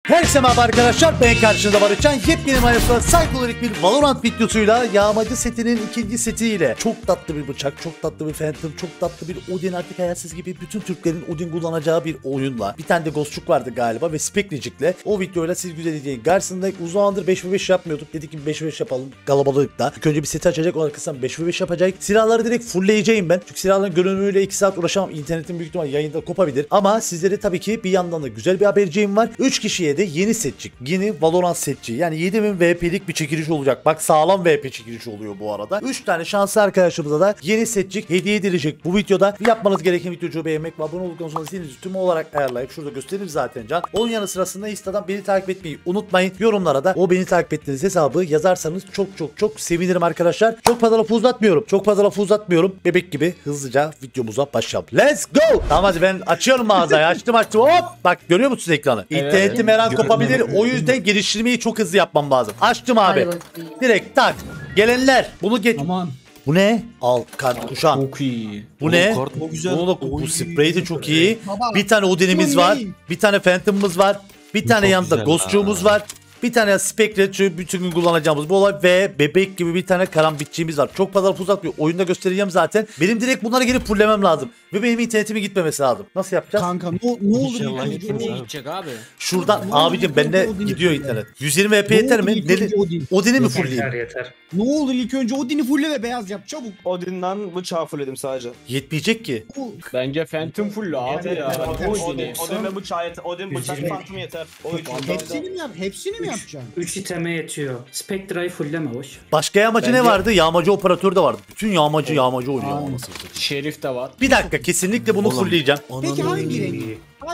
Herkese merhaba arkadaşlar, ben karşınızda Barışcan. Yepyeni maalesef psikolojik bir Valorant videosuyla yağmacı setinin ikinci setiyle çok tatlı bir bıçak, çok tatlı bir Phantom, çok tatlı bir Odin, artık hayatsız gibi bütün Türklerin Odin kullanacağı bir oyunla, bir tane de Ghostçuk vardı galiba ve Spectric'le o videoyla siz güzel izleyin. Karşısında uzun zamandır 5v5 yapmıyorduk, dedik ki 5v5 yapalım kalabalıkta. İlk önce bir seti açacak, o arkasından 5v5 yapacak. Silahları direkt fullleyeceğim ben, çünkü silahların görünümüyle 2 saat uğraşamam, internetin büyük ihtimalle yayında kopabilir. Ama sizlere tabii ki bir yandan da güzel bir haberciğim var. 3 kişiye de yeni setçik, yeni Valorant setçi, yani 7000 VP'lik bir çekiliş olacak. Bak, sağlam VP çekilişi oluyor bu arada. 3 tane şanslı arkadaşımıza da yeni setçik hediye edilecek bu videoda. Yapmanız gereken videoyu beğenmek ve abone olduktan sonra zilinizi tüm olarak ayarlayıp şurada gösterir zaten can. Onun yanı sırasında Instagram beni takip etmeyi unutmayın. Yorumlara da o beni takip ettiğiniz hesabı yazarsanız çok sevinirim arkadaşlar. Çok fazla lafı uzatmıyorum. Bebek gibi hızlıca videomuza başlayalım. Let's go! Tamam, hadi ben açıyorum mağazayı. Açtım. Hop! Bak, görüyor musunuz ekranı? İnternetim her an kopabilir. O yüzden geliştirmeyi çok hızlı yapmam lazım. Açtım abi. Direkt tak. Gelenler. Bunu get. Aman. Bu ne? Al kart kuşan. Çok iyi. Bu ne? Güzel. Bunu da, bu sprey de çok iyi. Bir tane Odin'imiz var. Bir tane Phantom'ımız var. Bir tane yanında Ghostçuğumuz var. Bir tane Spectre, bütün gün kullanacağımız bu olay ve bebek gibi bir tane karambitçiğimiz var. Çok fazla uzatmıyor. Oyunda göstereceğim zaten. Benim direkt bunlara gelip fullemem lazım. Ve benim internetimin gitmemesi lazım. Nasıl yapacağız? Kanka ne olur Nereye gidecek abi? Şuradan abicim, bende gidiyor internet. 120 VP yeter mi? Odin'i mi fullleyeyim? Yeter. Ne olur ilk önce Odin'i fulle ve beyaz yap çabuk. Odin'den bıçağı fullledim sadece. Yetmeyecek ki. Bence Phantom full abi ya. Odin ve bıçağı yeter. Odin bıçak Phantom yeter. O üç. Hepsini mi yapacaksın? 3 iteme yetiyor. Spectre'yi fullleme boş. Başka yağmacı ne vardı? Yağmacı operatör de vardı. Bütün yağmacı oynuyor. Anasını. Şerif de var. Bir dakika, kesinlikle bunu fullleyeceğim. Peki hangi renk?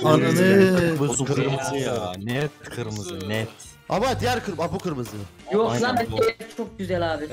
Ananı. Bu kırmızı ya. Net kırmızı, net. Ama diğer bu kırmızı. Yok lan, çok güzel abi.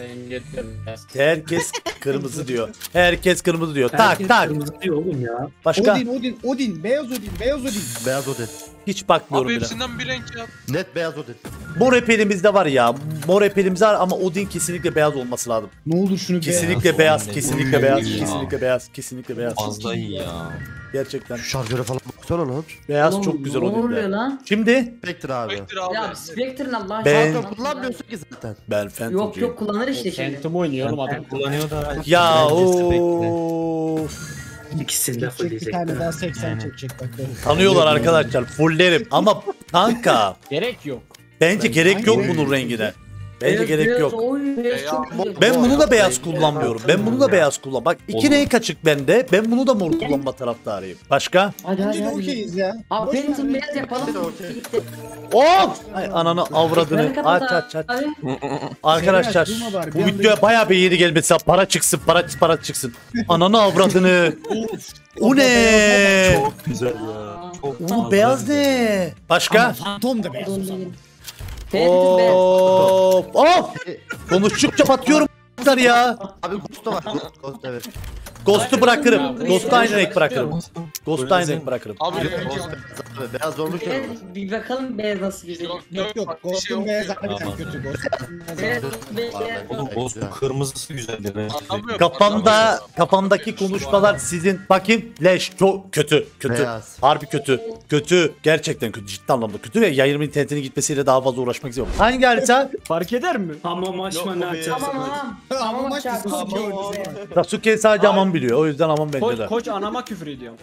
Herkes kırmızı diyor. Herkes kırmızı diyor. Tak tak. Kırmızı diyor oğlum ya. Başka? Odin, beyaz Odin. Beyaz Odin. Hiç bakmıyorum Abi bile. hepsinden bir renk yap. Net beyaz Odin. Mor epelimizde var ya. Mor epelimiz var ama Odin kesinlikle beyaz olması lazım. Ne olur şunu Kesinlikle beyaz, Odin. kesinlikle beyaz, Ya. kesinlikle beyaz, kesinlikle beyaz. Fazla iyi ya. Gerçekten. Şu şarjöre falan baksana lan. Beyaz Oğlum, çok güzel ne oluyor Odin'de. lan? Şimdi Spectre abi. Spectre abi. Ya Spectre'ın Allah Ben- aşkına. Kanka kullanmıyorsun ki zaten. ben Phantom'cuyum. Yok kullanır işte şimdi. Phantom oynuyor oğlum adam. Kullanıyor da. Ya Bence Spectre. of. İkisini de Bir tane fullleyecekler. daha 80 Yani. çekecek bak. Tanıyorlar arkadaşlar. Fullerim ama kanka. Gerek yok. Bence gerek yok bunun rengine. Bence gerek yok. Beyaz çok güzel. Ben bunu da beyaz kullanmıyorum. Ben bunu da beyaz kullan. Bak, iki renk açık bende. Ben bunu da mor kullanma taraftarıyım. Başka? Hadi Bence de okeyiz ya. Abi Boş ver. Phantom beyaz yapalım. Gitti. Of! Ay ananı avradını. Ekranı kapat Aç. abi. Arkadaşlar Durma bari, bu bir anda- videoya bayağı bir yeni gelmesi. Para çıksın, para çıksın. Ananı avradını. O ne? Çok güzel ya. Çok O beyaz ne? Başka? Fantom da beyaz o zaman. Phantom beyaz. Of! Konuştukça batıyorum ya. Abi Ghost da var. Ghost evet. Ghost'u bırakırım. Ghost'u aynı renk bırakırım. Ghost'u aynı renk bırakırım. Abi Ghost renk beyaz abi. Beyaz olmuş ya. Bir bakalım beyaz nasıl güzel. Yok bak, bir şey Ghost'un yok. beyaz abi sen kötü Ghost. Beyaz beyaz. Oğlum Ghost'un kırmızısı güzeldir. Anlamıyorum. Kafamdaki konuşmalar sizin. Bakayım, leş çok kötü. Beyaz. Harbi kötü. Gerçekten kötü. Ciddi anlamda kötü ve yayınımın internetinin gitmesiyle daha fazla uğraşmak istiyorum. Hangi harita? Fark eder mi? Hamam açma ne açarsın? Ama maç Tamam, Sasuke. Sasuke sadece aman biliyor. O yüzden aman bence de. Koç anama küfür ediyor.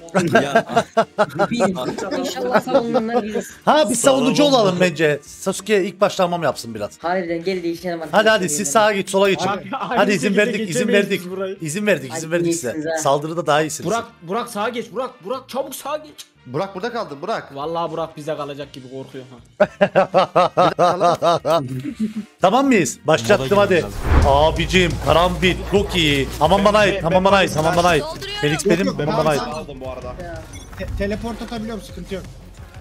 İnşallah savunmanlar biliriz. Ha, bir savunucu olalım bence. Sasuke ilk başta amam yapsın biraz. Harbiden gel değişelim artık. Hadi siz sağa git, sola geçin. Abi, Hadi aynı izin şekilde verdik. geçemeyiz biz burayı. İzin verdik Hadi size. iyisiniz ha. Saldırıda daha iyisiniz. Burak sağa geç. Burak çabuk sağa geç. Burak burada kaldı Burak. Vallahi Burak bize kalacak gibi korkuyor ha. Tamam mıyız? Başlattım hadi. Abicim karambit çok iyi. Tamam bana ait. Felix benim bana ait. Aldım bu arada. Teleport atabiliyorum, sıkıntı yok.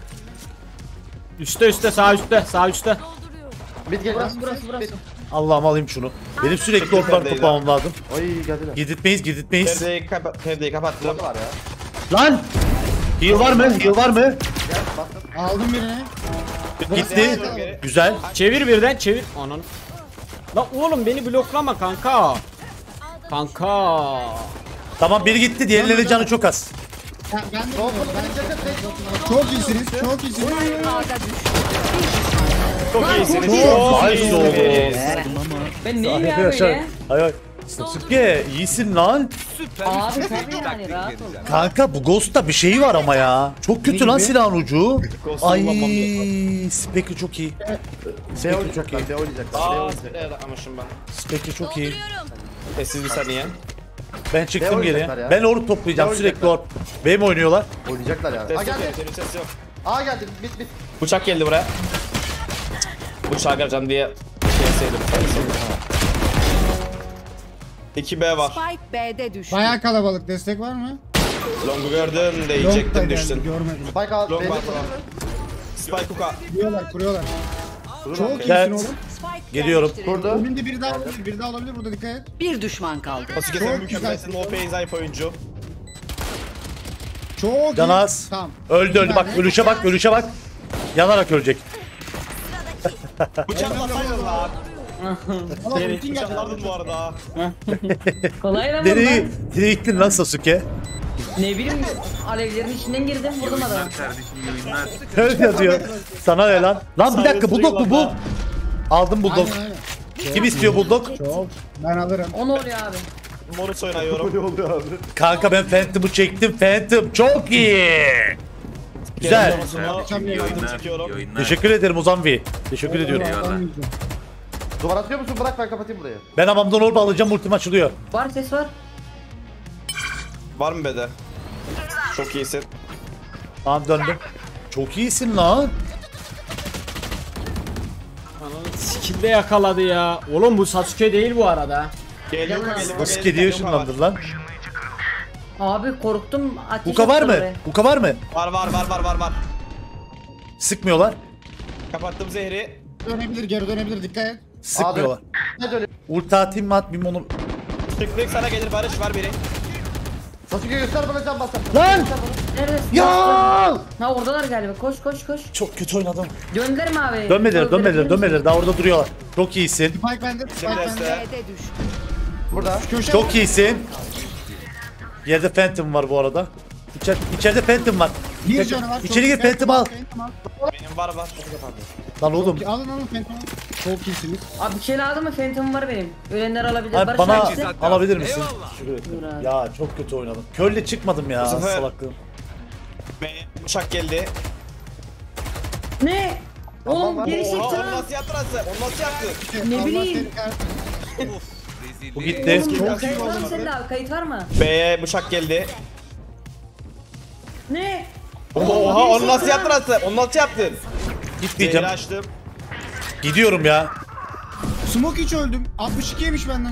Üste sağ üstte. Mid gel. Burası. Allah'ım alayım şunu. Benim sürekli ortadan toplamam lazım. Ay geldiler. Giditmeyiz. Perdeyi kapattım. Var ya. Lan! Heal var mı? Aldım birini. Gitti. Güzel. Çevir birden çevir. Ananı. Lan oğlum beni bloklama kanka. Tamam, biri gitti. Diğerlerinin canı çok az. Ben de çok iyisiniz. Çok iyisiniz. Nice Çok oldu. iyisiniz. Ben neyim ya Arkadaşlar. böyle? Hayır. Sasuke iyisin lan. Abi tabii yani rahat ol. Kanka bu Ghost'ta bir şey var ama ya. Çok kötü lan gibi? silahın ucu. Ghost'u Ay kullanmam Spectre çok iyi. B Spectre çok iyi. oynayacaklar. B oynayacaklar. B Aa, oynayacaklar. nereye atlamışım ben? Spectre çok iyi. Sessiz bir saniye. Ben çıktım geriye. oynayacaklar ya? Ben orb toplayacağım Ne sürekli oynayacaklar? orb. Benim oynuyorlar. Oynayacaklar yani. Aa Ses yok, geldi. ses yok. Aa geldi. Bit. Bıçak geldi buraya. Bıçağı geleceğim diye şeyseydim. 2B var. Spike B'de düştü. Bayağı kalabalık. Destek var mı? Long'u gördüm Long da diyecektim geldi, düştün. görmedim. Spike al. Long B'de var falan. Spike hook'a. Kuruyorlar. Çok Gel. iyisin oğlum. Spike Geliyorum. yerleştirildi. Kurdu. Önünde biri daha olabilir. Biri daha olabilir. Burada dikkat et. Bir düşman kaldı. Sasuke Çok sen mükemmelsin. güzel. No pain zayıf oyuncu. Çok Canaz. iyi. Tamam. Öldü bak ölüşe bak ölüşe bak. Yanarak ölecek. Bıçaklasaydın lan. Allah ultin geldi. Bıçaklardın bu arada. Kolay lan Nereye ben. nereye gittin lan Sasuke? Ne bileyim alevlerin içinden girdim vurdum adamı. Öyle yazıyor. Sana ne lan? Lan bir dakika bulldog mu bu? Aldım bulldog. Aynen aynen. Kim istiyor bulldog? Çok. Ben alırım. O ne oluyor abi? Morus oynuyorum. Kanka ben Phantom'u çektim. Phantom çok iyi. Güzel. Güzel. Çekiyorum. Teşekkür ederim Ozanvi. Teşekkür ediyorum. Duvar atıyor musun? Bırak ben kapatayım burayı. Ben hamamdan orba alacağım ultim açılıyor. Var ses var. Var mı B'de? Çok iyisin. Tamam döndüm. Çok iyisin lan. Ananı skill'de yakaladı ya. Oğlum bu Sasuke değil bu arada. Geliyor Yalan. geliyor. Sasuke diye ışınlandır lan. Abi korktum ateş Kuka var attı mı? oraya. Kuka var mı? Var. Sıkmıyorlar. Kapattım zehri. Geri dönebilir. Dikkat et. Sıkmıyorlar. Ne dönüyor? Ulti atayım mı atmayayım onu. Tıklık sana gelir Barış var biri. Sasuke göster bana can basar. Lan! Neredesin? Ya! Ha oradalar galiba. Koş. Çok kötü oynadım. Döndüler mi abi? Dönmediler. Daha orada duruyorlar. Çok iyisin. Spike bende. Spike Şimdi bende. Este. B'de düştü. Burada. Köşe. Çok iyisin. Yerde Phantom var bu arada. İçeride Phantom var. Bir canı var. İçeri gir Phantom al. Benim var. Lan oğlum. Alın Phantom'u. Çok iyisiniz. Abi bir şey lazım mı? Phantom var benim. Ölenler alabilir. Abi Barış bana hangisi? alabilir misin? Teşekkür ederim. Dur abi. Ya çok kötü oynadım. Körle çıkmadım ya Bu sefer- salaklığım. Bıçak geldi. Ne? Oğlum var. geri çekti Oha onu lan. nasıl yaptı lan? Onu nasıl yaptı? Ne bileyim. Bu gitti. Kayıt var mı senin abi? Kayıt var mı? B'ye bıçak geldi. Ne? Oha onu nasıl yaptı lan? Onu nasıl yaptın? Gitmeyeceğim. Zehri açtım. Gidiyorum ya. Smoke hiç öldüm. 62 yemiş benden.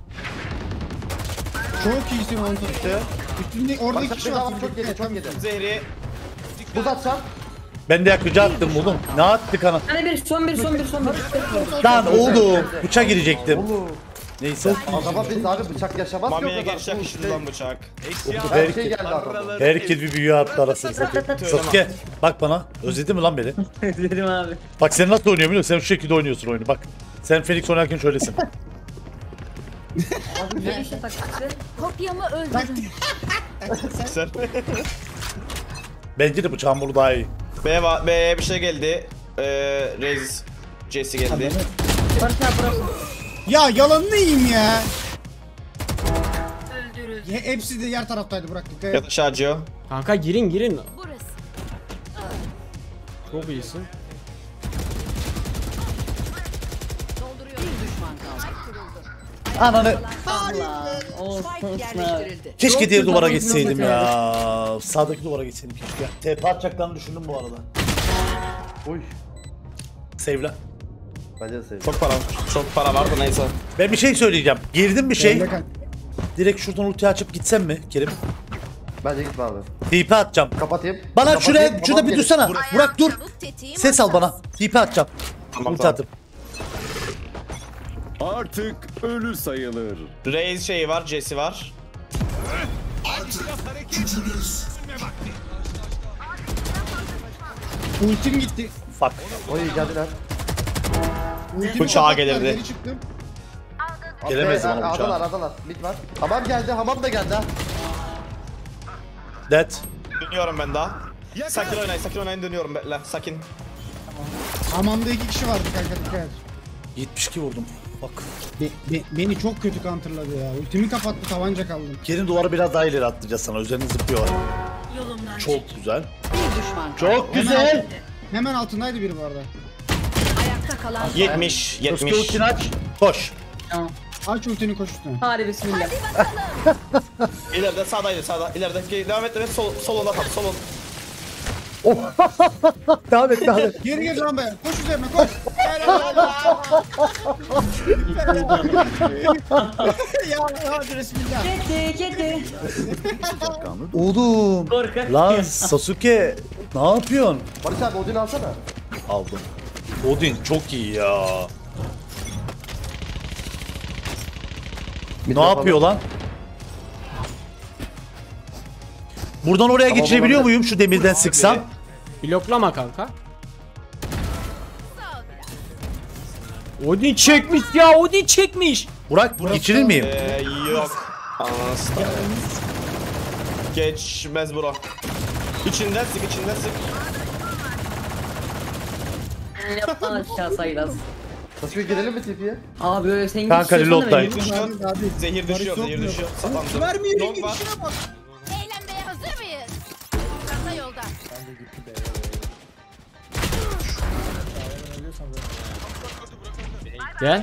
Çok iyisin oğlum. Üstünde orada Bak iki kişi bir daha var. bak, çok yedi çok yedi. Zehri. Buz atacağım. Ben de yakıcı attım oğlum. Ne attık ana? Hani bir son bir. Lan oğlum. Bıça girecektim. Neyse. Adama biz abi bıçak yaşamaz ki o Mami'ye kadar. giriş yakıştı lan bıçak. Her şey geldi adama. Herkes bir büyü attı arasını satayım. Sasuke bak bana. Özledin mi lan beni? Dedim abi. Bak sen nasıl oynuyor biliyor musun? Sen şu şekilde oynuyorsun oyunu bak. Sen Phoenix oynarken şöylesin. Abi ne işte taktisi? Kopyamı öldürdüm. Sen. Bence de bu çamburu daha iyi. B'ye bir şey geldi. Reis. Jesse geldi. Barış abi burası. Ya yalanını yiyeyim ya. Hepsi de yer taraftaydı bırak dikkat et. Ya da Şarjio. Kanka girin. Burası. Çok iyisin. Dolduruyor. Bir düşman kaldı. Ananı. Allah. Olsun Spike abi. yerleştirildi. Keşke diğer Çok duvara güzel, geçseydim çok ya. Sağdaki duvara geçseydim keşke. TP atacaklarını düşündüm bu arada. Uy. Save'la. Bence de sevdim. Çok para vardı neyse. Ben bir şey söyleyeceğim. Girdim bir şey. Önde kal. Direkt şuradan ulti açıp gitsem mi Kerim? Bence gitme abi. TP atacağım. Kapatayım. Bana Kapatayım, şurada bir babam dursana. Burak dur. Çabuk tetiğim Ses al hassas. bana. TP atacağım. Tamam, Ulti tamam. atıp. Artık ölü sayılır. Reis şeyi var, Jesse var. Ultim gitti. Fuck. Oy geldiler. Ultimi Bıçağa kapattılar, gelirdi. geri çıktım. Gelemez ama bıçağa. Adalar. Mid var. Hamam geldi. Hamam da geldi ha. Dead. Dönüyorum ben daha. Sakin oynayın dönüyorum bekle. Sakin. Hamamda 2 kişi vardı kanka, dikkat et. 72 vurdum. Bak. Beni çok kötü counterladı ya. Ultimi kapattı, tabanca kaldım. Kerim duvarı biraz daha ileri atlayacağız sana. Üzerine zıplıyorlar. Çok güzel. Bir düşman kaldı. Çok güzel. Hemen altındaydı biri bu arada. Ayakta kalan 70. Sasuke ultini aç. Koş. Tamam. Aç ultini, koş üstüne. Hadi bismillah. İleride sağdaydı sağda. İleride devam et evet solunda tam solun. Devam et devam et. Geri gir lan be. Koş üzerine, koş. Ya hadi bismillah. Kedi. Oğlum. Korkak. Lan Sasuke. Ne yapıyorsun? Barış abi Odin alsana. Aldım. Odin çok iyi ya. Ne yapıyor lan? Buradan oraya geçebiliyor muyum şu demirden sıksam? Bloklama kanka. Odin çekmiş ya, Odin çekmiş. Burak geçirir miyim? Yok. Anasını. Geçmez bro. İçinden sık. Yapma aşağı sayılaz. Sasuke girelim mi TP'ye? Abi öyle sen Kanka, reload'dayım. Zehir düşüyor. Sapandı. Ver mi? Long var. Gidişine bak. eğlenmeye hazır mıyız? Çanta yolda. Gel.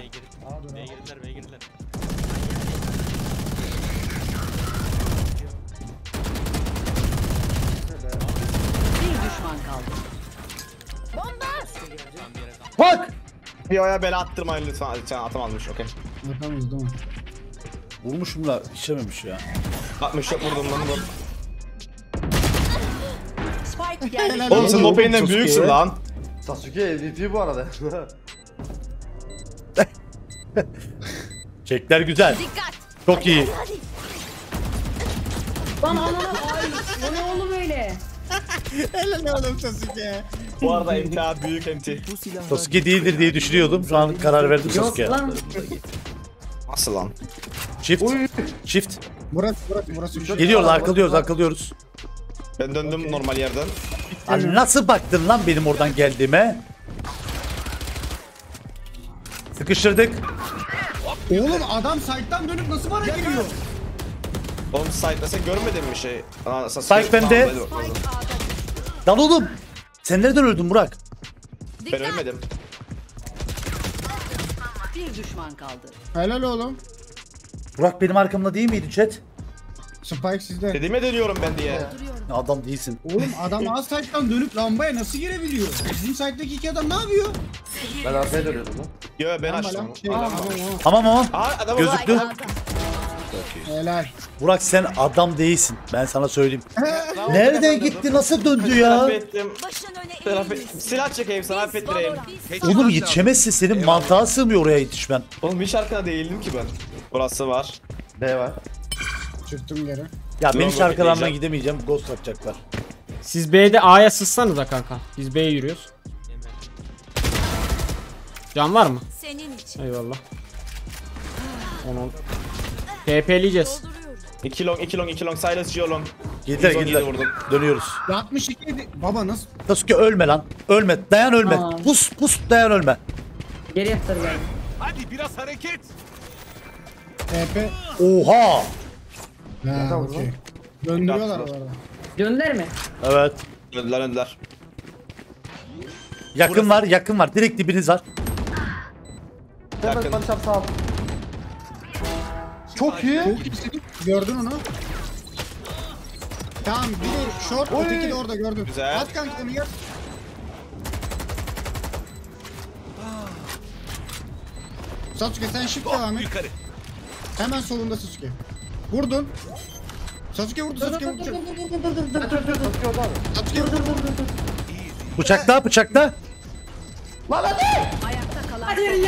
Bir düşman kaldı. Bak! Bir oya bela attırmayın lütfen. Sen atamamış okey. Yapamaz değil mi? Vurmuşum da işememiş ya. 60 yok vurdum lan bu. Spike geldi. Oğlum sen Oğlum, Mopain'den Sasuke. büyüksün lan. Sasuke MVP bu arada. Çekler güzel. Dikkat. Çok iyi. Lan ananı ay. O ne oğlum öyle? Helal oğlum Sasuke. Bu arada MTA büyük MT. Sasuke değildir diye düşünüyordum. Şu an karar verdim Yok Sasuke. lan. Nasıl lan? Çift. Çift. Burası. Geliyorlar, arkalıyoruz. Ben döndüm normal yerden. Abi nasıl baktın lan benim oradan geldiğime? Sıkıştırdık. Oğlum adam site'dan dönüp nasıl bana giriyor? Oğlum site'da sen görmedin mi şey? Site bende. Lan oğlum. Sen nereden öldün Burak? Ben ölmedim. Bir düşman kaldı. Helal oğlum. Burak benim arkamda değil miydi chat? Spike sizde. Dediğime dönüyorum ben diye. Ya adam değilsin. Oğlum adam az site'dan dönüp lambaya nasıl girebiliyor? Bizim site'daki iki adam ne yapıyor? Ben arkaya dönüyordum lan. Yo ben Lamba açtım. lan. Tamam. Tamam ama Aa adam gözüktü. Helal. Burak sen adam değilsin. Ben sana söyleyeyim. Nereden gitti? Nasıl döndü ya? Affettim. Başın öne Silah çekeyim sana affettireyim. Oğlum yetişemezsin. Senin mantığa sığmıyor oraya yetişmen. Oğlum hiç arkada değildim ki ben. Burası var. B var. Çıktım geri. Ya ben hiç Tamam, arkalarına bekleyeceğim. gidemeyeceğim. Ghost atacaklar. Siz B'de A'ya sızsanıza kanka. Biz B'ye yürüyoruz. Can var mı? senin için. Eyvallah. Onu TP'leyeceğiz. 2 long silence Gio long. Girdiler 117 girdiler. vurdum. Dönüyoruz. 62 idi. Baba nasıl? Sasuke ölme lan. Ölme. Dayan ölme. Aa. Pus dayan ölme. Geri yaptır yani. TP. Oha. Ha okey. Döndürüyorlar bu arada. Döndüler mi? Evet. Öldüler. Yakın var. Direkt dibiniz var. Hemen Yakın. Barış abi sağ ol. Çok iyi. Çok iyisin. Gördün onu. Tamam biri short, öteki de orada gördüm. Güzel. At kanka onu yap. Sasuke sen shift devam et. Hemen solunda Sasuke. Vurdun. Sasuke vurdu. Sasuke vurdu. Sasuke vurdu. Bıçakta. Ayakta kalan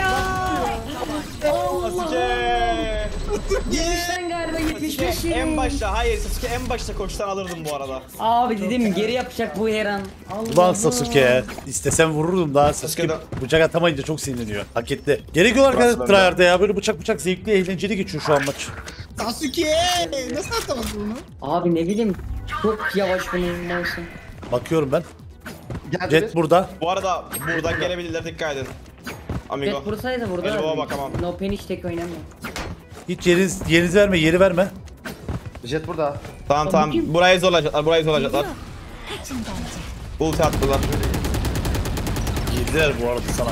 Sasuke. Sen galiba 75 En başta hayır Sasuke en başta koştan alırdım bu arada. Abi dedim geri yapacak bu her an. Allah Ulan Sasuke. İstesem vururdum daha. Sasuke Sasuke'den- bıçak atamayınca çok sinirleniyor. Hak etti. Gerek yok arkadaşlar Burası tryhard'a ya. Böyle bıçak zevkli eğlenceli geçiyor şu an maç. Sasuke nasıl atamadın bunu? Abi ne bileyim çok yavaş bunun olsun. Bakıyorum ben. Geldi Jet bir. burada. Bu arada buradan gelebilirler, dikkat edin. Amigo. Jet vursaydı burada. Elboğa bakamam. No pain hiç tek oynamıyor. Hiç yerinizi verme, yeri verme. Jet burada. Tamam tamam. Burayı zorlayacaklar, burayı zorlayacaklar. Ulti attılar. Yediler bu arada sana.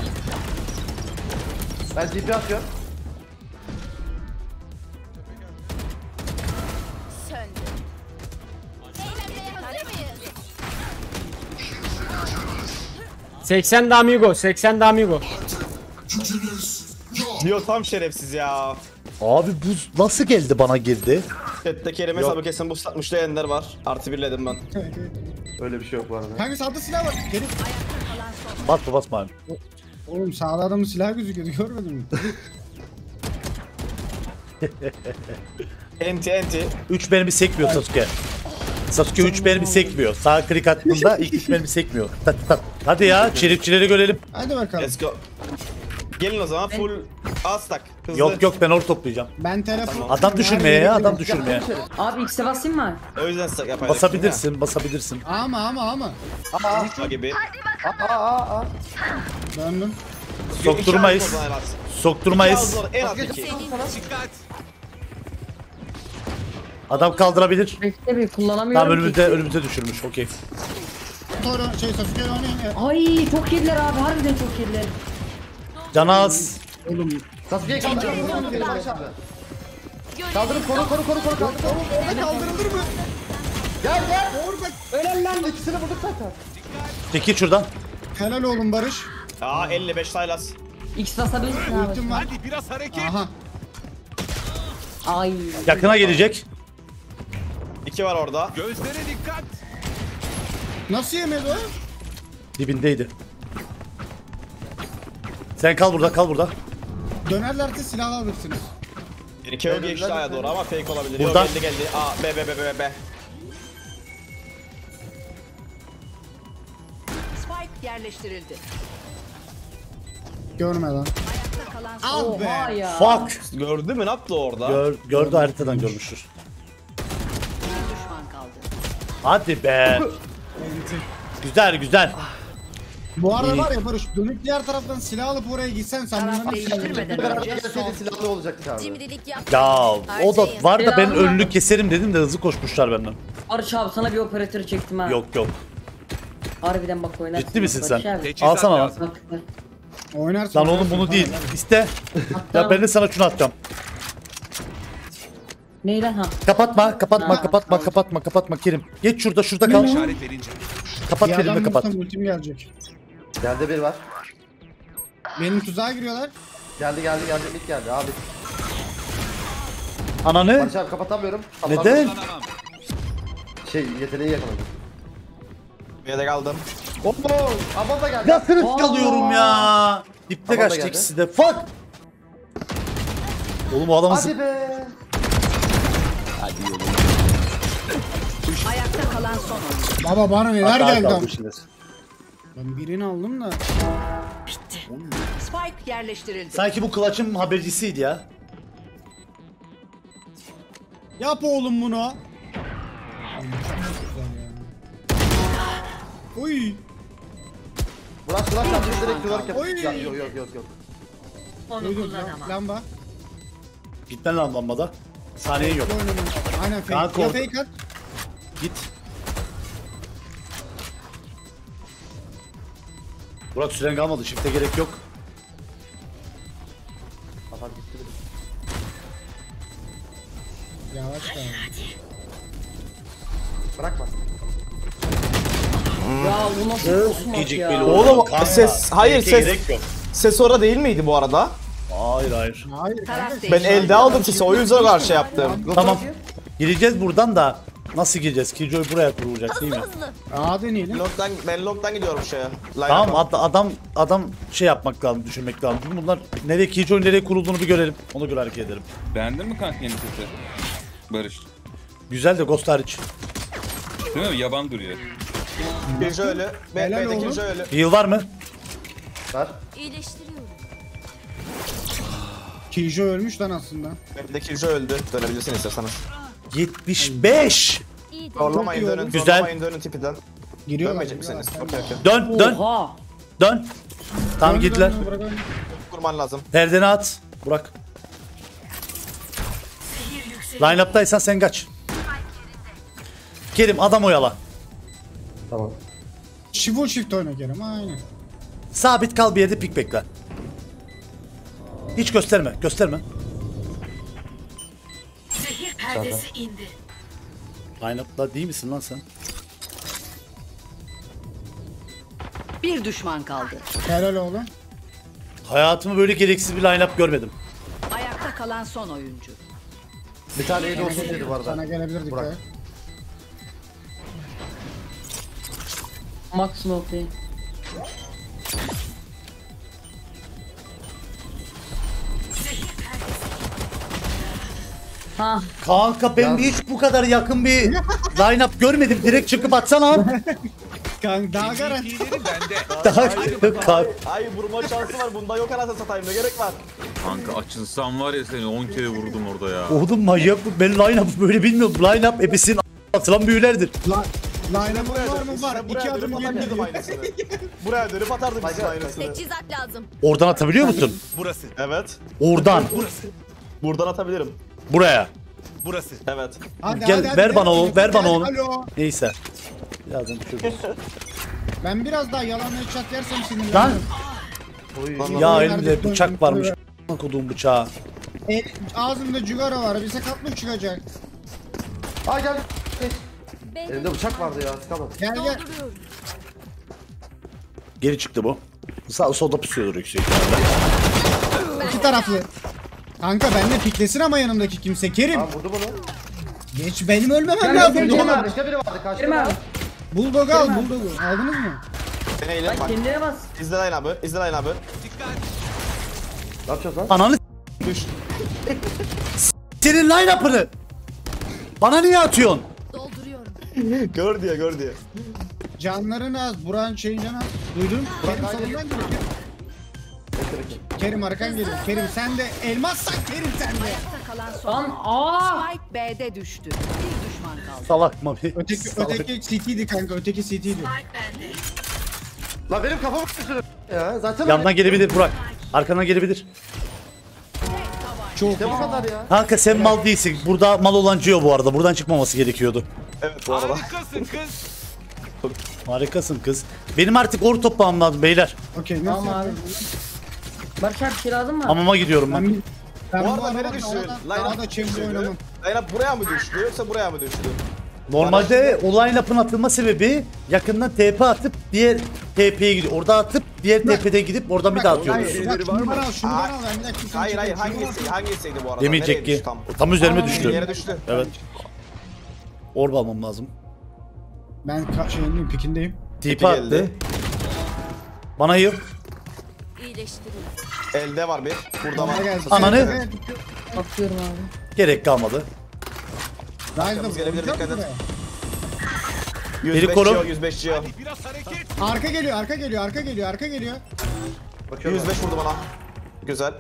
Ben TP atıyorum. Söndü. Eğlenmeye hazır mıyız? 80 de amigo, 80 de amigo. Diyor tam şerefsiz ya. Abi bu nasıl geldi bana girdi? Chat'te Kerem hesabı kesin bu satmış diyenler var. Artı birledim ben. Öyle bir şey yok bu arada. Kanka sağda silah var. Geri. Basma basma abi. Oğlum sağda adamın silahı gözüküyordu görmedin mi? Enti. 3 mermi sekmiyor Sasuke. Sasuke 3 mermi sekmiyor. Sağ klik attığında ilk 3 mermi sekmiyor. Tat. Hadi ya çelikçileri görelim. Hadi bakalım. Let's go. Gelin o zaman full astak. Hızlı. Yok ben orada toplayacağım. Ben telefon... Adam düşürmeye ya adam düşürmeye. Abi X'e basayım mı? O yüzden stack yapayım. Basabilirsin. Ama. Ama gibi. Döndüm. Sokturmayız. Sokturmayız. En az 2. Adam kaldırabilir. Bekle bir kullanamıyorum. Tamam ki. önümüze düşürmüş. Okey. Sonra Sasuke'yle oynayın. Ay çok yediler abi harbiden çok yediler. Canaz. Oğlum. Sasuke'yi kaldırın. Görevimiz Kaldırın koru kaldır. Orada kaldırılır mı? Gel. Orada. Ölen lan. İkisini vurduk zaten. Çekil şuradan. Helal oğlum Barış. Aa 55 Saylas. X basabilirsin abi. Ultim var. Aha. Ay. Yakına gelecek. 2 var orada. Nasıl yemedi o? Dibindeydi. Sen kal burada. Dönerlerse silah alırsınız. 2 öge geçti aya doğru ama fake olabilir. Burada. Yok geldi. Aa B. Spike yerleştirildi. Görme lan. Al Oha be. ya. Fuck. Gördü mü ne yaptı orada? Gördü haritadan görmüştür. Bir düşman kaldı. Hadi be. Güzel. Bu arada var ya Barış dönüp diğer taraftan silah alıp oraya gitsen sen Taraf bunların değiştirmeden Beraber önce gelseydi silahlı olacaktık abi. cimrilik yap. Ya o da var da ben Silahlı. önünü keserim dedim de hızlı koşmuşlar benden. Barış abi sana bir operatörü çektim ha. Yok. Harbiden bak oynarsın. Ciddi misin Barış sen? abi. Alsana lan. Bak, bak. oynarsın. Lan oğlum bunu değil. İste. Ya ben de sana şunu atacağım. Ney lan ha? Kapatma Kerim. Geç şurada kal. Kapat Bir Kerim'i adam kapat. vursam ultim gelecek. Geldi bir var. Benim tuzağa giriyorlar. Geldi. İlk geldi abi. Ananı. Barış abi kapatamıyorum. Neden? Yeteneği yakaladım. Bir de kaldım. Oo, aman da geldi. Ya sırıt kalıyorum ya. Dipte Tamam da kaçtı geldi. ikisi de. Fuck. Oğlum o adamı Hadi be. Ayakta kalan son oyuncu. Baba bana neler Hata geldi. kalmışsınız. Ben birini aldım da. Spike yerleştirildi. Sanki bu clutch'ın habercisiydi ya. Yap oğlum bunu. Uy. Burak yaptı direkt duvar kapı. Oy. Yok. Duydum lamba. Gitmen lan lambada. Saniyen yok. Aynen fake. Kanka Ya orada. fake at. Git. Burak süren kalmadı. Shift'e gerek yok. Kapat gitti. Yavaş kal. Bırakma. Ya bu nasıl kusmak Yiyecek ya? belli Oğlum, oldu. Kanka, hayır, belki ses- gerek yok. Ses orada değil miydi bu arada? Hayır. Hayır Taraf kanka. Ben değiştirdi. elde aldım sesi, o yüzden karşı yaptım. Tamam. Gireceğiz buradan da. Nasıl gireceğiz? Killjoy buraya kurulacak değil mi? Aa deneyelim. Ben long'dan gidiyorum şeye. Tamam adam şey yapmak lazım, düşünmek lazım. Çünkü bunlar nereye Killjoy nereye kurulduğunu bir görelim. Ona göre hareket edelim. Beğendin mi kanka yeni seti? Barış. Güzel de Ghost hariç. Değil mi? Yaban duruyor. Kirci ölü. Helal B'de oğlum. Kirci ölü. Heal var mı? Ver. İyileştiriyorum. Kijo ölmüş lan aslında. B'de Kirci öldü. Dönebilirsin isterseniz. 75. İyi de. Zorlamayın Çok iyi dönün. oldu. Güzel. Zorlamayın dönün tipiden. Giriyorlar. Dönmeyecek misiniz? Okey okey. Dön dön Oha. dön. Tam girdiler. Kurman lazım. Perdeni at. Burak. Line-up'taysan sen kaç. Kerim adam oyala. Full shift oyna Kerem aynen. Sabit kal bir yerde pik bekle. Hiç gösterme, gösterme. Line-up'ta değil misin lan sen? Bir düşman kaldı. Helal oğlum. Hayatımda böyle gereksiz bir line-up görmedim. Ayakta kalan son oyuncu. Bir tane 737 var da. Sana gelebilir dikkat et. Max Note. Ha, Kanka ben hiç bu kadar yakın bir line-up görmedim. Direkt çıkıp atsana. Kanka daha garanti. Daha Ay vurma şansı var. Bunda yok anasını satayım. Ne gerek var? Kanka açılsam var ya seni 10 kere vurdum orada ya. Oğlum manyak bu. Ben line-up'ı böyle bilmiyorum. Line-up ebesin atılan büyülerdir. Line-up var mı var? İki adım atardım geri aynısını. Buraya dönüp atardım sizin aynısını. Teçhizat lazım. Oradan atabiliyor musun? Evet. Oradan. Buradan atabilirim. Buraya. Evet. Hadi, Gel, ver bana onu, ver bana onu. Alo. Neyse. Birazdan düşürürüz. Ben biraz daha yalanla çat yersem sinirlenirim. Lan. Ya elimde bıçak varmış. Koduğum bıçağı. Ağzımda cigara var. Bir sakatlık çıkacak. Aa gel. Elimde bıçak vardı ya. Sıkamam. Gel gel. Dolduruyorum. Geri çıktı bu. Sağ solda pusuyordur yüksek ihtimalle. İki taraflı. Kanka benle piklesin ama yanımdaki kimse. Kerim. Aa vurdu bunu. Geç benim ölmemem Gel, lazım. gel, Oğlum. gel. Başka biri vardı karşıda. Kerim abi. Bulldog'u al Bulldog'u. Aldınız mı? Deneyelim Bak bak. kendine bas. İzle line abi. İzle line abi. Ne yapacağız lan? Ananı Düş. senin line-up'ını. Bana niye atıyorsun? Dolduruyorum. Gör diye gör diye. Canların az. Burak'ın şeyin canı az. Duydun? Kerim solundan geliyor. Kerim arkan geliyor. Kerim sen de elmassan Kerim sen de. Ayakta kalan son. Lan aa. Spike B'de düştü. Bir düşman kaldı. Salak Mami. Öteki CT'di kanka. Öteki CT'di. Lan benim kafam düştü. Ya zaten Yandan gelebilir Burak. Arkandan gelebilir. Çok İşte bu kadar ya. Kanka sen mal değilsin. Burada mal olan Gio bu arada. Buradan çıkmaması gerekiyordu. Evet bu arada. Harikasın kız. Benim artık or toplamam lazım beyler. okey. Tamam abi. Barış abi bir şey lazım mı? Hamama gidiyorum ben. Ben Bu bu arada arada beni düşün. daha da çember oynamam. Line up buraya mı düştü yoksa buraya mı düştü? Normalde o line-up'ın atılma sebebi yakından TP atıp diğer TP'ye gidiyor. Orada atıp diğer TP'de gidip oradan bir daha atıyoruz. Bak şunu bana al şunu bana al. Ben bir dakika Hayır hayır hangisiydi bu arada? Demeyecek Nereye düştü ki. Tam üzerime düştü. Yere düştü. Evet. Orb almam lazım. Ben şeyindeyim pikindeyim. TP geldi. attı. Bana yıl. İyileştirin. Elde var bir. Burada var. Bana geldi. Ananı. Evet. Bakıyorum abi. Gerek kalmadı. Arkamız gelebilir, dikkat et. 105 Biri koru. Gio, 105 Gio. Arka geliyor, arka geliyor, arka geliyor, arka geliyor. Bakıyorum. 105 vurdu bana. Güzel.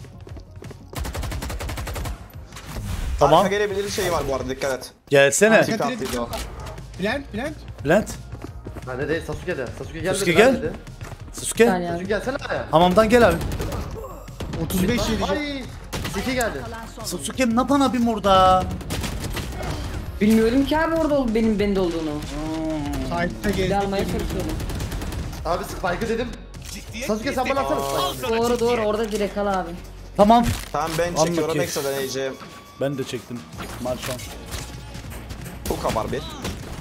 Tamam. Arka gelebilir şeyi var bu arada, dikkat et. Gelsene. Tip attıydı o. Bülent. Bülent. Bende değil Sasuke'de. Sasuke gel. Sasuke dedi, gel. ben dedi. Sasuke. Yani Sasuke gelsene ya. Hamamdan gel abi. 35 yedi. Ay. Siki geldi. Sasuke ne yapan abim orada? Bilmiyorum ki abi orada benim bende olduğunu. Sahipte Bir gezdik. almaya çalışıyorum. Abi Spike'ı dedim. Sasuke sen bana atsana Spike'ı. Doğru orada direkt al abi. Tamam. Tamam ben Anla çekiyorum, ki. ekstra deneyeceğim. Ben de çektim. Marşan. Bu kabar bir.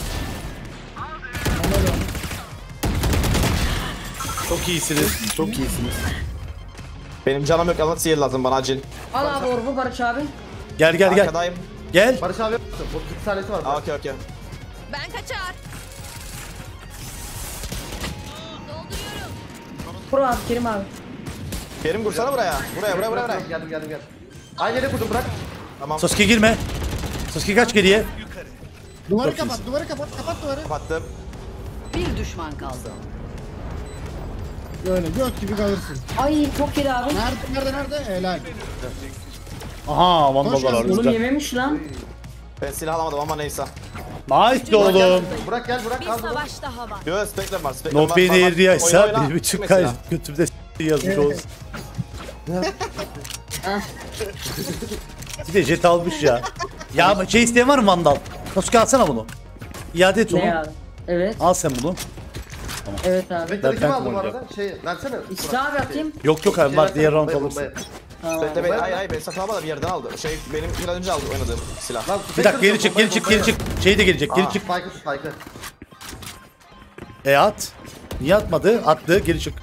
Çok iyisiniz. Çok iyisiniz. Benim canım yok, yalnız sihir lazım bana acil. Al abi orbu Barış abi. Gel gel gel. Arkadayım. Gel. Barış abi yapsın. 32 saniyesi var. Aa, okey okey. Ben kaçar. Dolduruyorum. Kur abi Kerim abi. Kerim kursana buraya. Buraya. Geldim. Aynı yere kurdum bırak. Tamam, Sasuke girme. Sasuke kaç geriye. Duvarı Çok kapat, iyisin. duvarı kapat, kapat duvarı. kapattım. Bir düşman kaldı. Böyle göt gibi kalırsın. Ay çok iyi abi. Nerede? Helal. Aha vandalar Hoş geldin. Oğlum bizde. yememiş lan. Ben silah alamadım ama neyse. Nice oğlum. Burak gel Burak Bir kal bunu. savaş daha var. Yo Spectre var. Spectre No pain area ise Oyna, oyna. bir buçuk Mesela. kay götümde yazmış olsun. Bir de jet almış ya. Ya ama şey isteyen var mı Vandal? Sasuke alsana bunu. İade et onu. Ne abi? Evet. Al sen bunu. Evet abi. Spectre'ı kim Ben aldı bu oynayacağım. arada? Şey versene. İşte abi atayım. Yok yok abi var diğer round alırsın. Tamam. Spectre Bey, hayır ben satın almadım bir yerden aldı. Şey benim biraz önce aldı oynadığım silah. Bir dakika geri çık geri çık geri çık. Şey de gelecek geri çık. Spike'ı. At. Niye atmadı? Attı geri çık.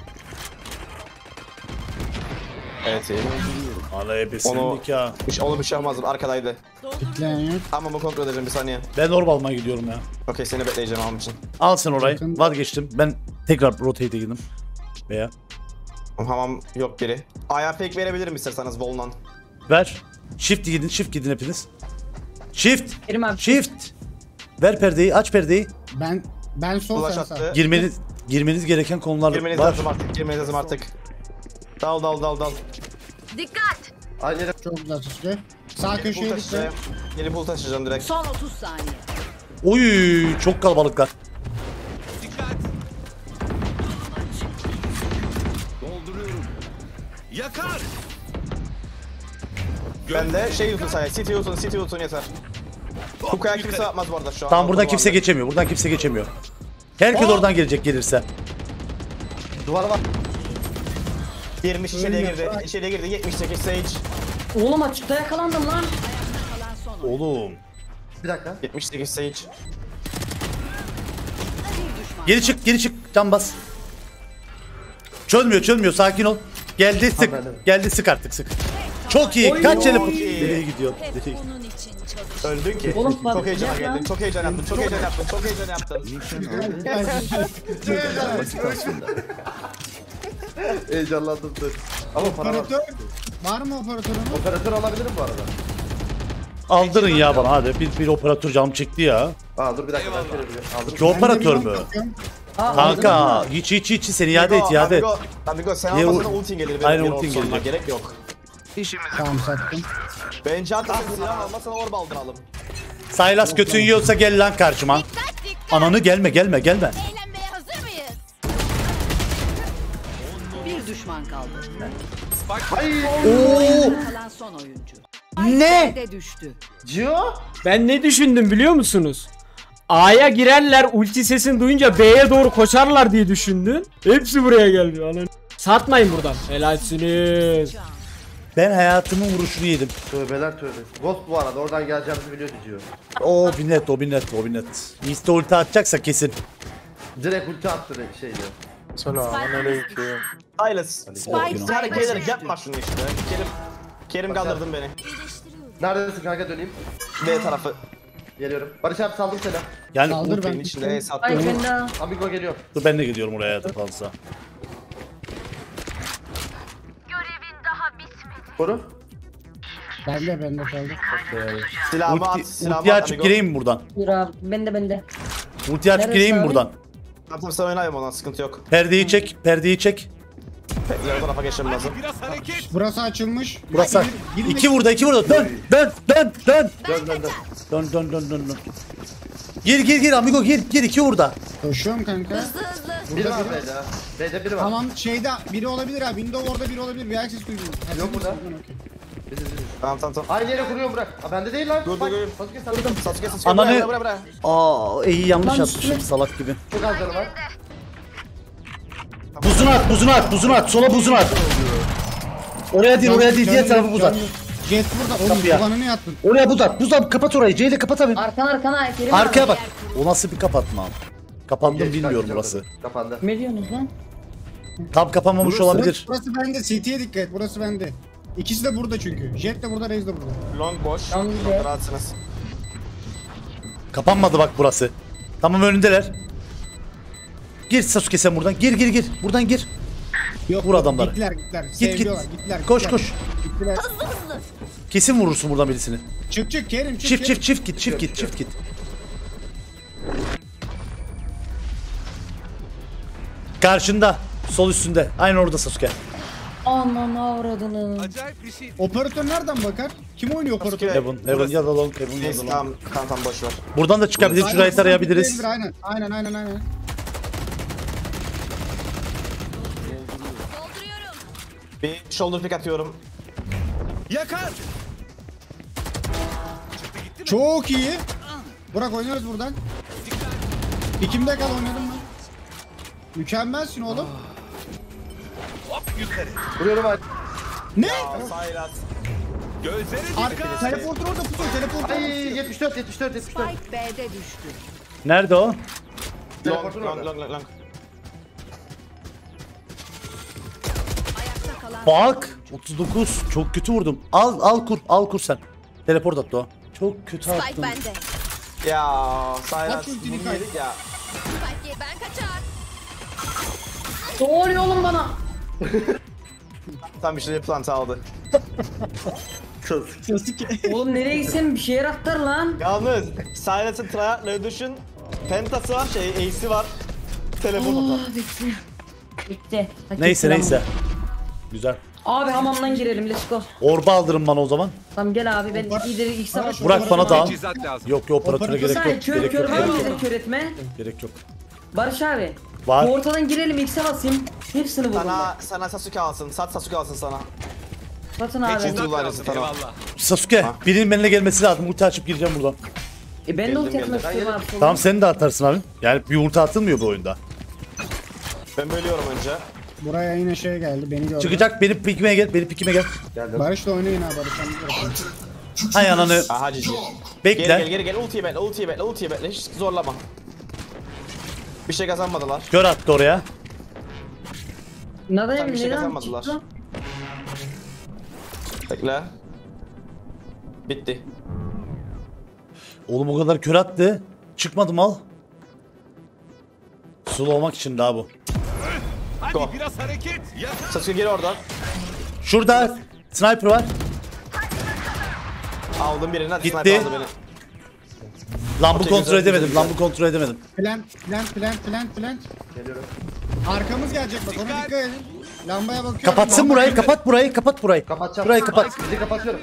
Evet iyi. Ana ebesinlik ya. Onu bir şey yapmazdım arkadaydı. Kitleyen yok. Ama bunu kontrol edeceğim bir saniye. Ben normalma gidiyorum ya. Okey seni bekleyeceğim alım için. Al sen orayı. Bakın. Vazgeçtim. Ben tekrar rotate'e girdim. Veya Hamam yok biri. Ayağa pek verebilirim isterseniz Volnan. ver. Shift gidin hepiniz. Shift. Kerim abi. Shift. Ver perdeyi, aç perdeyi. Ben sol Flash sen attı. sağ. Girmeniz gereken konular Girmeniz var. lazım artık. Girmeniz lazım artık. Dal. Dikkat. Aynı yere. Çok güzel Sasuke. Sağ köşeye dikkat. taşıyacağım. Yeni pul taşıyacağım direkt. Son 30 saniye. Oy çok kalabalıklar. Ben de şey yutun sayı. City yutun yeter. Kukaya kimse yapmaz bu arada şu an. Tamam buradan Aldım kimse vardı. geçemiyor. Buradan kimse geçemiyor. Herkes oradan gelecek gelirse. Duvara bak. Girmiş içeriye girdi. İçeriye girdi. 78 Sage. Oğlum açıkta yakalandım lan. Oğlum. Bir dakika. 78 Sage. Geri çık. Can bas. Çölmüyor. Sakin ol. Geldi sık. ben de. Geldi sık artık sık. Çok iyi. Kaç çok yıl iyi. nereye gidiyor? Onun için çalış. Öldün ki. Oğlum, bak- Çok heyecana bak lan. geldin. Çok heyecan yaptın. Çok heyecan yaptın. Heyecanlandım dur. Ama para var. Operatör. Var mı operatörün? Operatör alabilirim bu arada. Aldırın ya bana hadi. Bir operatör canım çekti ya. Aa dur bir dakika ben şöyle biliyorum. Aldım. İki operatör mü? Kanka hiç seni iade et. Amigo sen Niye almasana u- ultin gelir. Aynen, Benim ultin ultin gelecek. Gerek yok. Tamam sattım. Bence hatta silah almasana orb aldıralım. Saylas götün yiyorsa gel lan karşıma. Ananı gelme. Eğlenmeye hazır mıyız? Bir düşman kaldı. Oo! Kalan son oyuncu. Ne? B'de düştü. Gio? Ben ne düşündüm biliyor musunuz? A'ya girerler ulti sesini duyunca B'ye doğru koşarlar diye düşündün. Hepsi buraya geldi. Ananı. Satmayın buradan. Helalsiniz. Ben hayatımın vuruşunu yedim. Tövbeler tövbe. Ghost bu arada oradan geleceğimizi biliyordu Gio. O binet. East'e ulti atacaksa kesin. Direkt ulti attı şeyle. Silas. Spike Spike hareketleri yapma şunu işte. Kerim kaldırdın beni. Neredesin kanka döneyim. B tarafı. Geliyorum. Barış abi saldım seni. Yani Saldır Benim ben. içinde Ay sattım. ben de. Amigo geliyor. dur ben de gidiyorum oraya da fazla. Koru. Bende kaldı. Silahımı at. Ulti Silahımı at açıp amigo. gireyim mi buradan? Dur abi. Bende. Ulti açıp Neresi gireyim mi abi? buradan? Tamam sen oynayayım ondan sıkıntı yok. Perdeyi çek. Diğer tarafa geçmem lazım. Burası açılmış. Burası. Girin- İki burada. Dön. Dön. Dön. Gir amigo gir iki burada. Koşuyorum kanka. Biri var B'de ha. B'de biri var. Tamam şeyde biri olabilir ha. Window orada biri olabilir. Bir ayak sesi duydum. Yok burada. Tamam. Aynı yere kuruyorum bırak. Aa bende değil lan. Dur. Sasuke saldım. Sasuke. Ananı- Bırak. Aa iyi yanlış Lan atmışım üstüne- salak gibi. Çok az canı var. Buzunu at. Sola buzunu at. Oraya değil diğer tarafı buz at. Jet burada. Oğlum Kapıya. kulağını ne attın? Oraya buz at. Kapat orayı. C ile kapat abi. Arkana Kerim abi. Arkaya bak. O nasıl bir kapatma abi? Kapandı mı Geç, bilmiyorum kaçacağım burası. orada. Kapandı. Ne diyorsunuz lan? Tam kapanmamış olabilir. Burası bende. CT'ye dikkat et. Burası bende. İkisi de burada çünkü. Jet de burada, Raze de burada. Long boş. Long boş. Rahatsınız. Kapanmadı bak burası. Tamam önündeler. Gir Sasuke sen buradan. Gir. Buradan gir. Yok. Vur adamları. Gittiler. Git. Seviliyorlar. Gittiler. Koş. Gittiler. Kesin vurursun buradan birisini. Çık Kerim çık. Çift git. Karşında. Sol üstünde. Aynı orada Sasuke. Ananı avradını. Operatör nereden bakar? Kim oynuyor operatör? Heaven ya da long, Heaven ya da Neyse long. tamam boş ver. Buradan da çıkabilir, şurayı tarayabiliriz. Aynen. Bir shoulder pick atıyorum. Çok iyi. Burak oynarız buradan. İkimde kal oynadım ben. Mükemmelsin oğlum. Vuruyorum hadi. Ne? Saylas. Arka teleporter orada pusuyor. Teleporter Ay orada pusuyor. 74. Spike B'de düştü. Nerede o? Long. Ayakta kalan Bak 39 çok kötü vurdum. Al kur sen. Teleport attı o. Çok kötü Spike attım. bende. Ya Saylas. Kaç ultini Bunu yedik ya. Spike ben kaçar. Ne oluyor oğlum bana? Tam bir şey plant aldı. Oğlum nereye gitsem bir şeye aktar lan. Yalnız Silas'ın tryhardları düşün. Pentası var, ace'i var. Telefon Oh, bitti. Bitti. Hak Neyse ettim neyse. Güzel. ama. Abi hamamdan girelim, let's go. Orba aldırın bana o zaman. Tamam gel abi, ben ileri ilk savaş. Burak bana da al. Yok operatöre gerek Sen yok. kör Gerek kör yok. var mı Gerek bize yok. kör etme? Gerek yok. Barış abi. Var. Bu ortadan girelim, ilk basayım. Hepsini vurun. sana Sasuke alsın. Sasuke alsın sana. Batın abi. Ulti tamam. Sasuke birinin benimle gelmesi lazım. Ulti açıp gireceğim buradan. Ben de ulti atmak istiyorum abi. soluna. Tamam sen de atarsın abi. Yani bir ulti atılmıyor bu oyunda. Ben bölüyorum önce. Buraya yine şey geldi. Beni gördü. Çıkacak benim pikime gel. Benim pikime gel. Barış'la oynayın abi. Barış. Hay ananı. Aha cici. Bekle. Gel. Ultiyi bekle. Hiç zorlama. Bir şey kazanmadılar. Kör attı oraya. Neden bir şey neden kazanmadılar. çıktı? Bekle. Bitti. Oğlum o kadar kör attı. Çıkmadım al. Sulu olmak için daha bu. Go. Sasuke gel oradan. Şurada sniper var. Aldım birini. Hadi Gitti. sniper aldı beni. Lambı Okey, kontrol güzel, edemedim. güzel. Lambı kontrol edemedim. Plant. Geliyorum. Arkamız gelecek bak, ona dikkat edin. Lambaya bakıyorum. Kapatsın Lamba burayı. geldi. Kapat burayı. Kapat burayı. Kapatacağım. Burayı kapat. Bizi kapatıyorum.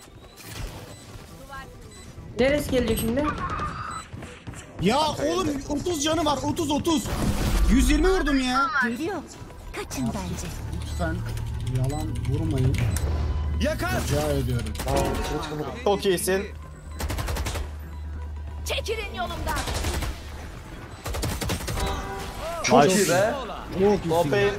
Neresi gelecek şimdi? Ya oğlum 30 canı var. 30. 120 vurdum ya. Geliyor. Kaçın bence. Lütfen yalan vurmayın. Rica ediyorum. Çok iyisin. Çekilin yolumdan. Nice. İyi be. No pain.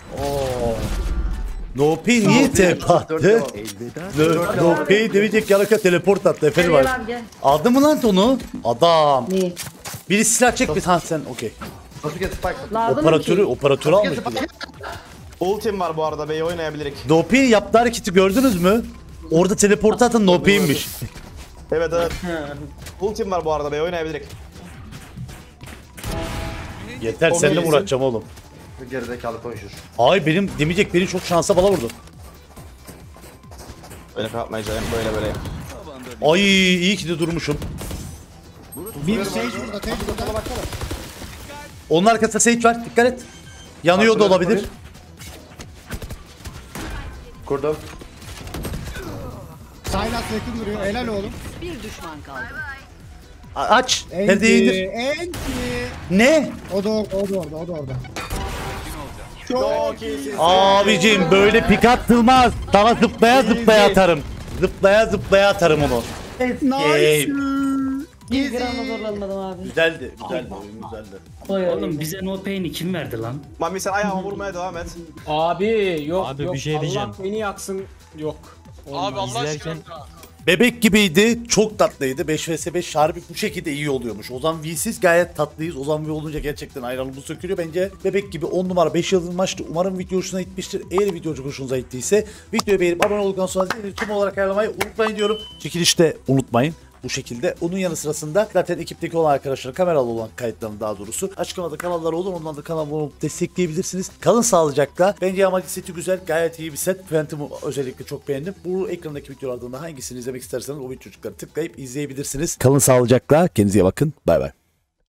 No pain niye tep attı? No pain demeyecek yalaka teleport attı. Efendim Gel var. abi gel. Aldı mı lan onu? Adam. Niye? Biri silah çek bir ha sen okey. Sasuke spike. Lazım Operatörü almış. Ultim var bu arada. B'yi oynayabilirik. No pain yaptığı hareketi gördünüz mü? Orada teleport atan no pain'miş. Evet. Ultim var bu arada. B'yi oynayabilirik. Yeter O seninle mi neyse. uğraşacağım oğlum? Gerizekalı konuşur. Ay benim demeyecek beni çok şansa bala vurdu. Böyle kapmayacağım. Böyle. Ay iyi ki de durmuşum. Bir Sage burada. Sage burada. Onun arkasında Sage var dikkat et. Yanıyor da olabilir. Kurdum. Silas yakın duruyor. Helal oğlum. Bir düşman kaldı. Aç. Perdeyi indir. Enti. Ne? O da orada. Çok iyisin. Abicim böyle pik atılmaz. Sana zıplaya atarım. Zıplaya atarım onu. Nice. Bir gramla zorlanmadım abi. Güzeldi oyun güzeldi. Oğlum bize no pain'i kim verdi lan? Mami sen ayağıma vurmaya devam et. Abi yok Abi yok. bir şey diyeceğim. Allah beni yaksın yok. Abi Allah aşkına. Bebek gibiydi, çok tatlıydı. 5 vs 5 harbi bu şekilde iyi oluyormuş. Ozan V'siz gayet tatlıyız. Ozan V olunca gerçekten ayranımız sökülüyor. Bence bebek gibi 10 numara 5 yıldız maçtı. Umarım video hoşuna gitmiştir. Eğer video çok hoşunuza gittiyse videoyu beğenip abone olduktan sonra zilini tüm olarak ayarlamayı unutmayın diyorum. Çekilişte unutmayın. Bu şekilde. Onun yanı sırasında zaten ekipteki olan arkadaşların kameralı olan kayıtlarını daha doğrusu açıklamada kanalları olur. Ondan da kanalıma olup destekleyebilirsiniz. Kalın sağlıcakla. Bence Yamagi seti güzel. Gayet iyi bir set. Phantom'u özellikle çok beğendim. Bu ekrandaki videolardan da hangisini izlemek isterseniz o videocukları tıklayıp izleyebilirsiniz. Kalın sağlıcakla. Kendinize iyi bakın. Bay bay.